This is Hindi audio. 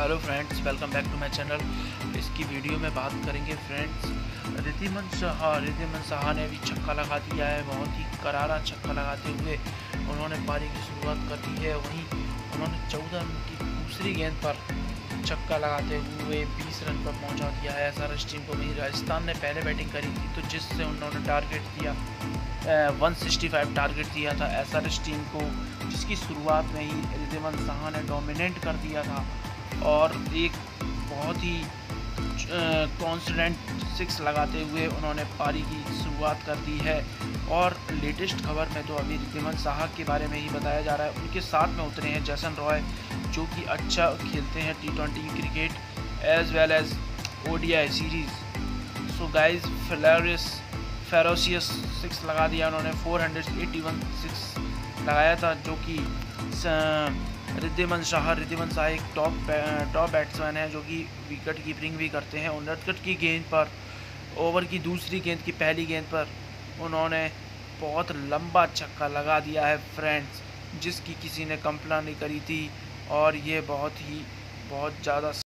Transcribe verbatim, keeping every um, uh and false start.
Hello friends, welcome back to my channel. इसकी वीडियो में बात करेंगे फ्रेंड्स रिद्धिमान साहा रिद्धिमान साहा ने भी छक्का लगा दिया है। बहुत ही करारा छक्का लगाते हुए उन्होंने पारी की शुरुआत कर दी है। वहीं उन्होंने चौदह रन की दूसरी गेंद पर छक्का लगाते हुए बीस रन पर पहुंचा दिया है एसआरएच टीम को। वहीं राजस्थान ने पहले बैटिंग करी थी, तो जिससे उन्होंने टारगेट दिया एक सौ पैंसठ टारगेट दिया था एसआरएच टीम को, जिसकी शुरुआत में ही रिद्धिमान साहा ने डोमिनेट कर दिया था और एक बहुत ही कॉन्फिडेंट सिक्स लगाते हुए उन्होंने पारी की शुरुआत कर दी है। और लेटेस्ट खबर में तो अभी रिद्धिमान साहा के बारे में ही बताया जा रहा है। उनके साथ में उतरे हैं जैसन रॉय, जो कि अच्छा खेलते हैं T twenty cricket as well as ODI series. So guys फिलरियस फेरोसियस सिक्स लगा दिया उन्होंने। Four hundred eighty one six लगाया था, जो कि रिद्धिमान साहा रिद्धिमान साहा एक टॉप टॉप बैट्समैन है, जो कि विकेट कीपिंग भी करते हैं। उनसठ की गेंद पर ओवर की दूसरी गेंद की पहली गेंद पर उन्होंने बहुत लंबा छक्का लगा दिया है फ्रेंड्स, जिसकी किसी ने कल्पना नहीं करी थी। और ये बहुत ही बहुत ज़्यादा